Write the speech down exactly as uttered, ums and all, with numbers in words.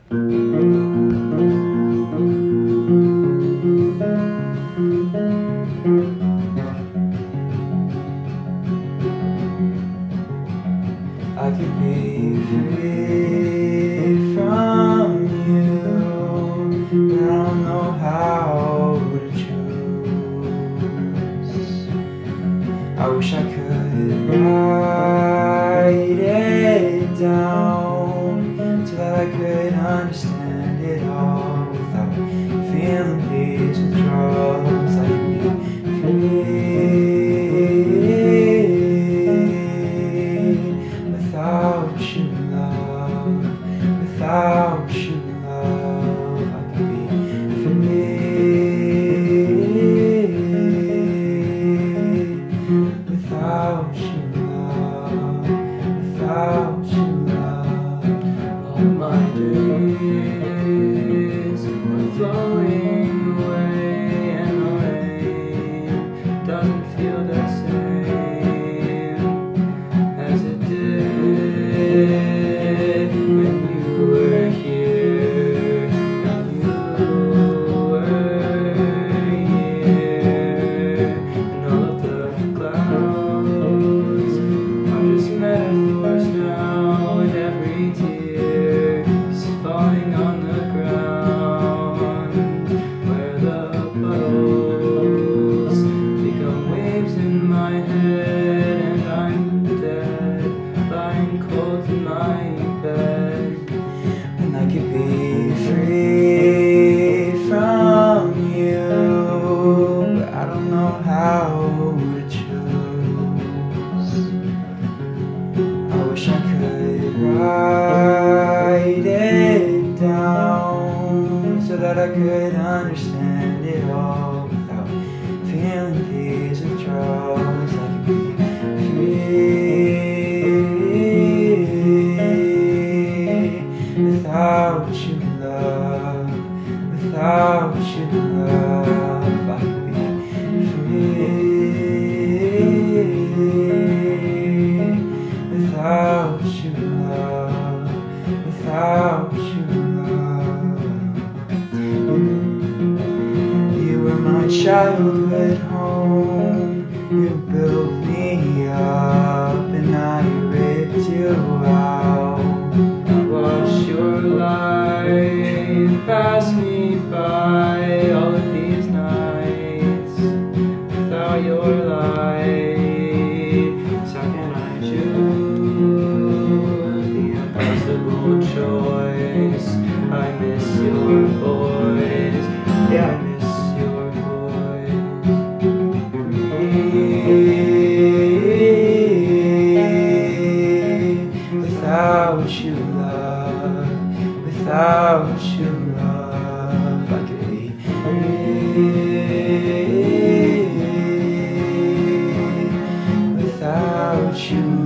I could be free from you, but I don't know how to choose. I wish I could write it down so that I could understand it all without feeling these withdrawals. I could be free without you, love, without you, love. I could be free without you, love, without you, love. All my dreams are flowing away, and the rain doesn't feel the same as it did when you were here, and you were here, and all of the clouds are just metaphors now, and every tear is falling on the ground, where the puddles become waves in my head, and I'm dead, lying cold in my bed. And I could be free from you, but I don't know how to choose. I wish I could write it down so that I could understand it all without feeling these withdrawals. I could be free without you, love, without you, love. I could be free without you, love, without you, love. You were my childhood home. You built me up, and I ripped you out. I watched your life pass me by, all of these nights without your light. So can I choose the impossible choice? I miss your voice, yeah, I miss your voice. Without you, love, without you, love, I could be free without you,